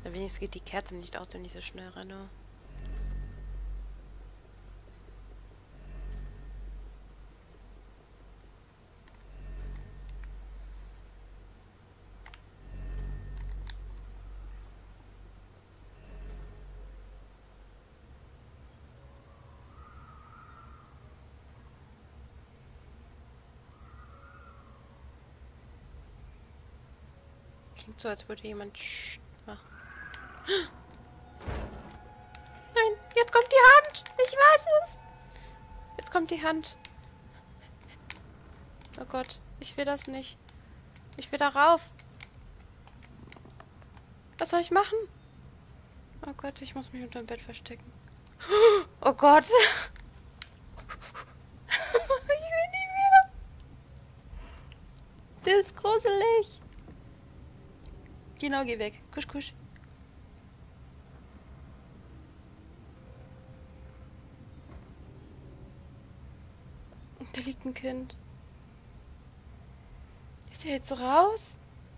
Wenigstens geht die Kerze nicht aus, wenn ich so schnell renne. Klingt so, als würde jemand machen. Nein, jetzt kommt die Hand. Ich weiß es. Jetzt kommt die Hand. Oh Gott, ich will das nicht. Ich will da rauf. Was soll ich machen? Oh Gott, ich muss mich unter dem Bett verstecken. Oh Gott. Ich will nicht mehr. Das ist gruselig. Genau, geh weg. Kusch, kusch. Da liegt ein Kind. Ist er jetzt raus?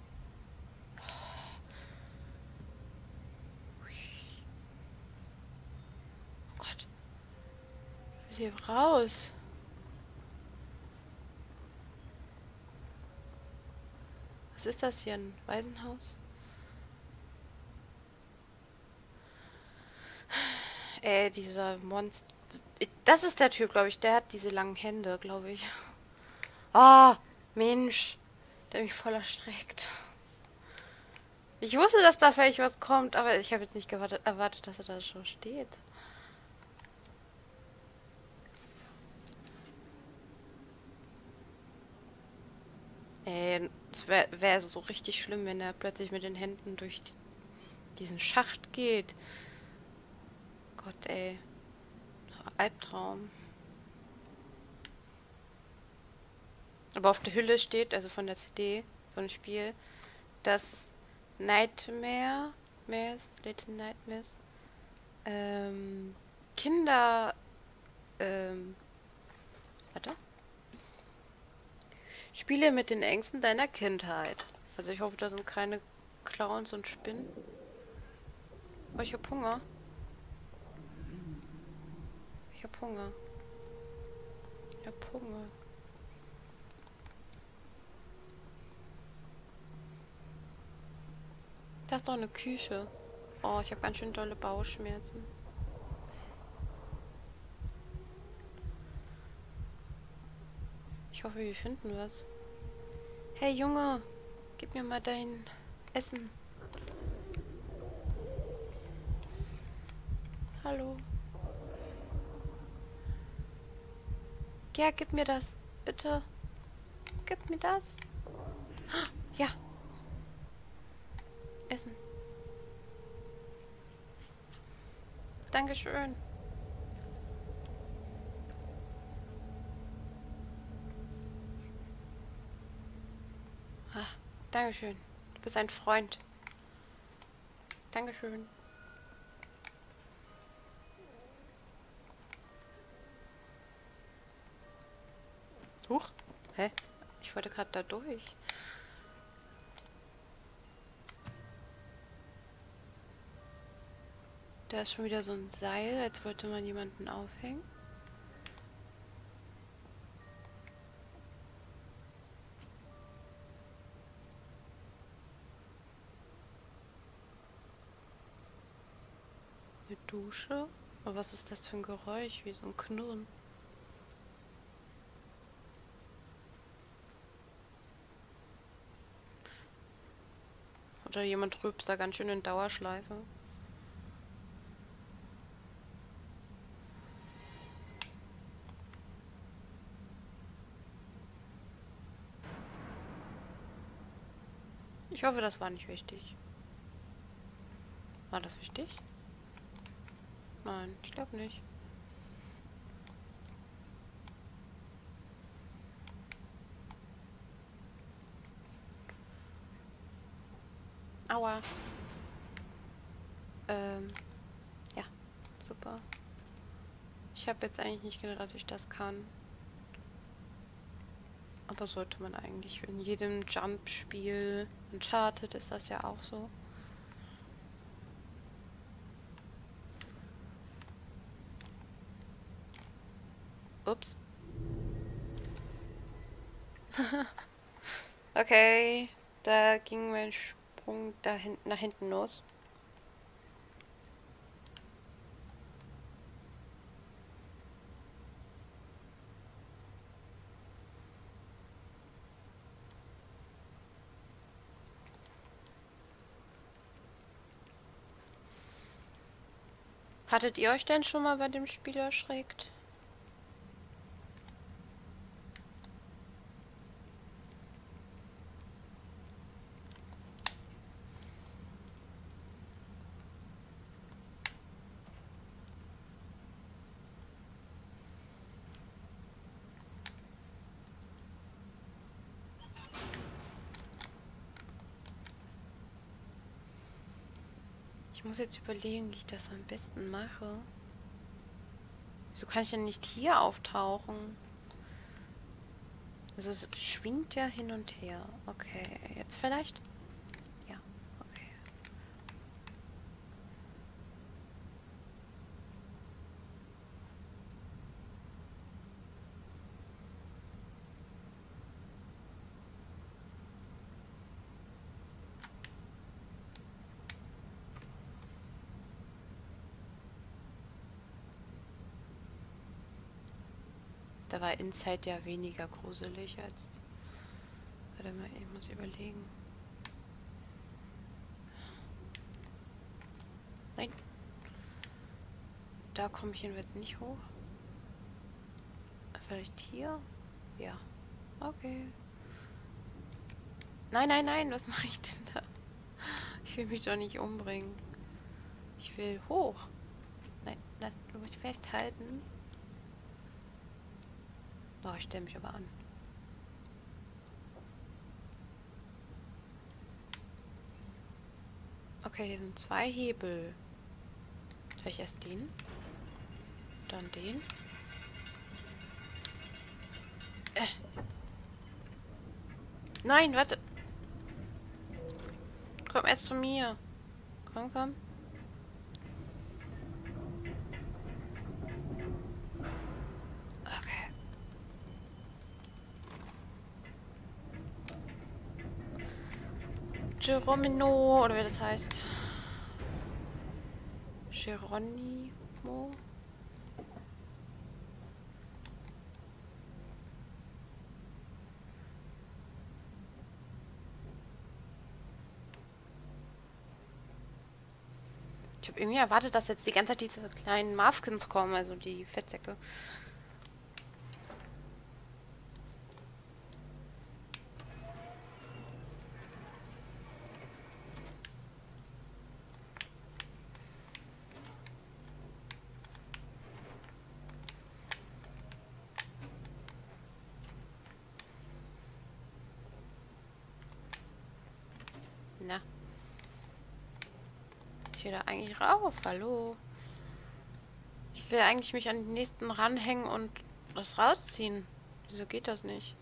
Oh Gott. Ich will hier raus. Was ist das hier? Ein Waisenhaus? Dieser Monster. Das ist der Typ, glaube ich. Der hat diese langen Hände, glaube ich. Oh, Mensch. Der hat mich voll erschreckt. Ich wusste, dass da vielleicht was kommt, aber ich habe jetzt nicht erwartet, dass er da schon steht. Es wär so richtig schlimm, wenn er plötzlich mit den Händen durch diesen Schacht geht. Gott, ey. Albtraum. Aber auf der Hülle steht, also von der CD, von dem Spiel, dass Little Nightmares, Kinder, warte. Spiele mit den Ängsten deiner Kindheit. Also ich hoffe, da sind keine Clowns und Spinnen. Oh, ich hab Hunger. Ich hab Hunger. Ich hab Hunger. Da ist doch eine Küche. Oh, ich habe ganz schön dolle Bauchschmerzen. Ich hoffe, wir finden was. Hey Junge, gib mir mal dein Essen. Hallo. Ja, gib mir das. Bitte. Gib mir das. Ja. Essen. Dankeschön. Ah, Dankeschön. Du bist ein Freund. Dankeschön. Huch. Hä? Ich wollte gerade da durch. Da ist schon wieder so ein Seil, als wollte man jemanden aufhängen. Eine Dusche? Aber was ist das für ein Geräusch? Wie so ein Knurren. Oder jemand rülpst da ganz schön in Dauerschleife. Ich hoffe, das war nicht wichtig. War das wichtig? Nein, ich glaube nicht. Aua. Ja, super. Ich habe jetzt eigentlich nicht gedacht, dass ich das kann. Aber sollte man eigentlich in jedem Jump-Spiel. Uncharted ist das ja auch so. Ups. Okay, da ging mein Sprung da hinten nach hinten los. Hattet ihr euch denn schon mal bei dem Spiel erschreckt? Ich muss jetzt überlegen, wie ich das am besten mache. Wieso kann ich denn nicht hier auftauchen? Also es schwingt ja hin und her. Okay, jetzt vielleicht? Ja, okay. Da war Inside ja weniger gruselig als... Warte mal, ich muss überlegen. Nein. Da komme ich jedenfalls nicht hoch. Vielleicht hier? Ja. Okay. Nein, nein, nein, was mache ich denn da? Ich will mich doch nicht umbringen. Ich will hoch. Nein, lass du mich festhalten. Oh, ich stelle mich aber an. Okay, hier sind 2 Hebel. Soll ich erst den? Dann den? Nein, warte. Komm erst zu mir. Komm, komm. Okay. Geronimo, oder wie das heißt. Geronimo. Ich habe irgendwie erwartet, dass jetzt die ganze Zeit diese kleinen Muffins kommen, also die Fettsäcke. Na. Ich will da eigentlich rauf. Hallo. Ich will eigentlich mich an den nächsten ranhängen und das rausziehen. Wieso geht das nicht?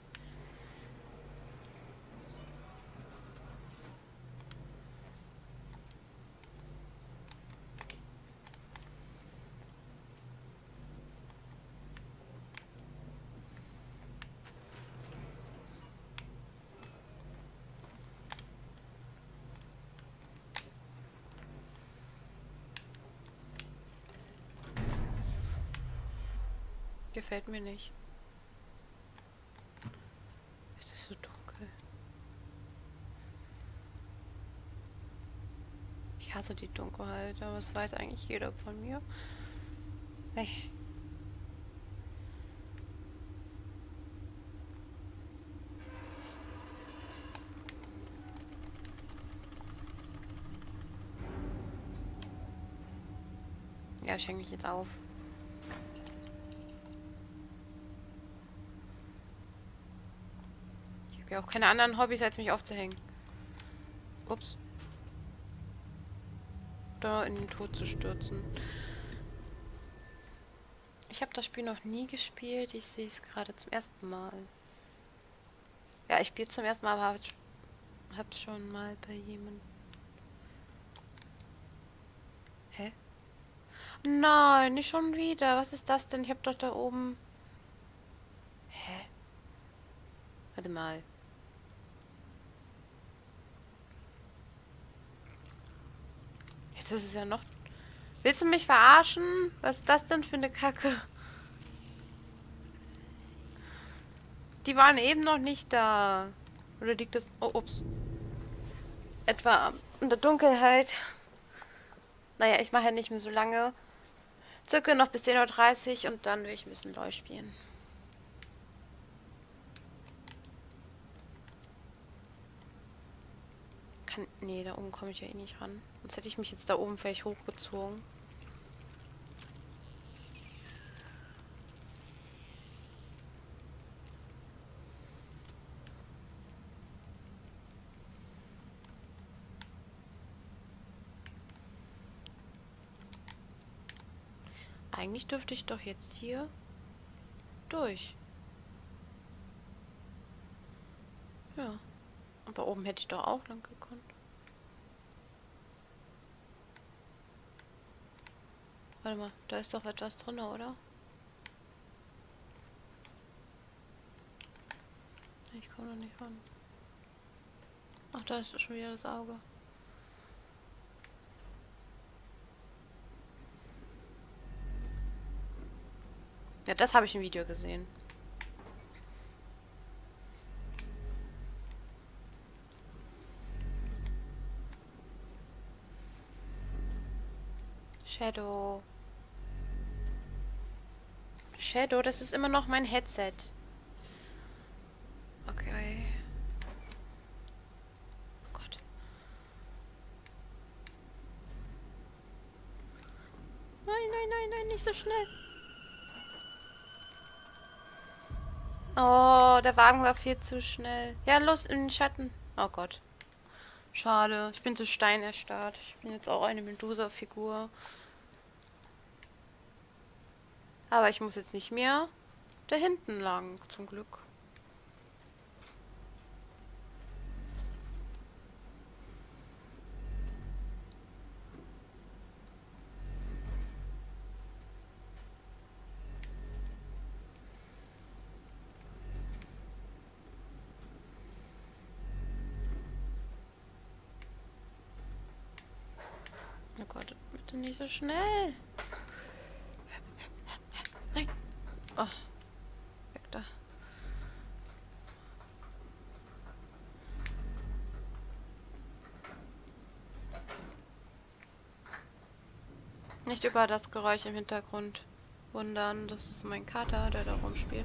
Gefällt mir nicht. Es ist so dunkel. Ich hasse die Dunkelheit, aber das weiß eigentlich jeder von mir. Hey. Ja, ich hänge mich jetzt auf. Ich habe ja auch keine anderen Hobbys, als mich aufzuhängen. Ups. Da in den Tod zu stürzen. Ich habe das Spiel noch nie gespielt. Ich sehe es gerade zum ersten Mal. Ja, ich spiele zum ersten Mal, aber hab's schon mal bei jemandem. Hä? Nein, nicht schon wieder. Was ist das denn? Ich habe doch da oben... Warte mal. Jetzt ist es ja noch... Willst du mich verarschen? Was ist das denn für eine Kacke? Die waren eben noch nicht da. Oder liegt das... Oh, ups. Etwa in der Dunkelheit. Naja, ich mache ja nicht mehr so lange. Circa noch bis 10:30 Uhr und dann will ich ein bisschen LOL spielen. Nee, da oben komme ich ja eh nicht ran. Sonst hätte ich mich jetzt da oben vielleicht hochgezogen. Eigentlich dürfte ich doch jetzt hier durch. Ja. Aber oben hätte ich doch auch lang gekonnt. Warte mal, da ist doch etwas drin, oder? Ich komme noch nicht ran. Ach, da ist schon wieder das Auge. Ja, das habe ich im Video gesehen. Shadow. Shadow, das ist immer noch mein Headset. Okay. Oh Gott. Nein, nein, nein, nein, nicht so schnell. Oh, der Wagen war viel zu schnell. Ja, los in den Schatten. Oh Gott. Schade. Ich bin zu Stein erstarrt. Ich bin jetzt auch eine Medusa-Figur. Aber ich muss jetzt nicht mehr da hinten lang, zum Glück. Oh Gott, bitte nicht so schnell. Nein. Oh, weg da. Nicht über das Geräusch im Hintergrund wundern. Das ist mein Kater, der da rumspielt.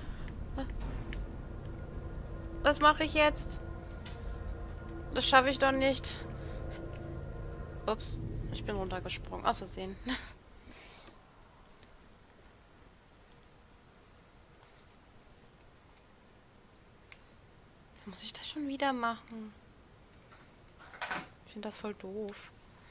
Was mache ich jetzt? Das schaffe ich doch nicht. Ups, ich bin runtergesprungen. Aus Versehen. Jetzt muss ich das schon wieder machen. Ich finde das voll doof.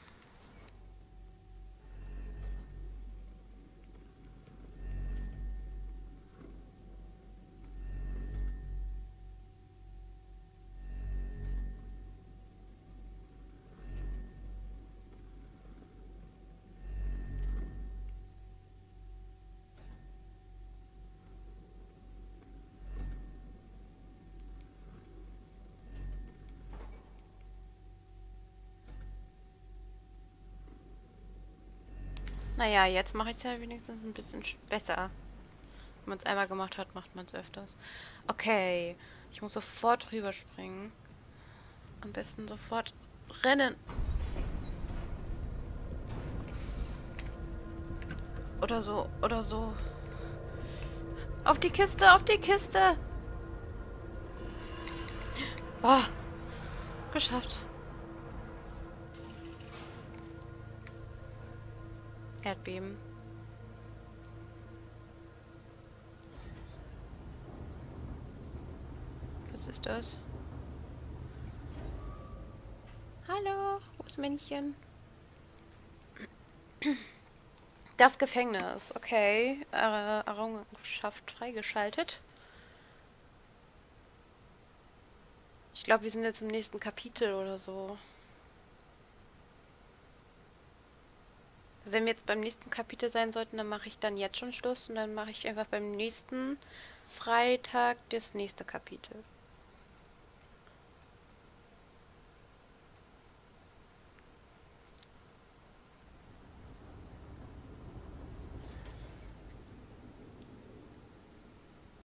Naja, jetzt mache ich es ja wenigstens ein bisschen besser. Wenn man es einmal gemacht hat, macht man es öfters. Okay, ich muss sofort rüberspringen. Am besten sofort rennen. Oder so, oder so. Auf die Kiste, auf die Kiste! Oh, geschafft. Erdbeben. Was ist das? Hallo, wo ist Männchen? Das Gefängnis, okay. Errungenschaft freigeschaltet. Ich glaube, wir sind jetzt im nächsten Kapitel oder so. Wenn wir jetzt beim nächsten Kapitel sein sollten, dann mache ich dann jetzt schon Schluss und dann mache ich einfach beim nächsten Freitag das nächste Kapitel.